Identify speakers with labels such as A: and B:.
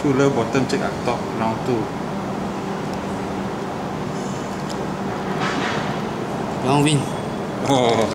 A: cooler bottom check kat top round tu.
B: Bang Win.
A: Oh.